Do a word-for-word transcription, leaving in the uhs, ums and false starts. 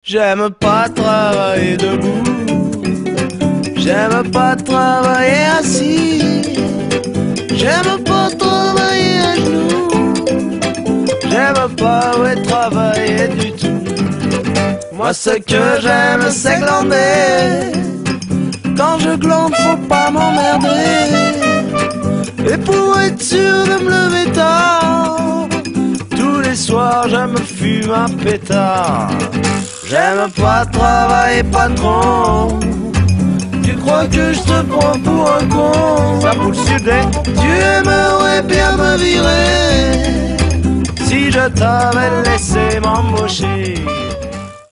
J'aime pas travailler debout, j'aime pas travailler assis, j'aime pas travailler à genoux, j'aime pas ouais, travailler du tout. Moi ce que j'aime c'est glander, quand je glande faut pas m'emmerder. Et pour être sûr de me lever tard, tous les soirs je me fume un pétard. J'aime pas travailler patron, tu crois que je te prends pour un con? Ça pour le sud, tu aimerais bien me virer si je t'avais laissé m'embaucher.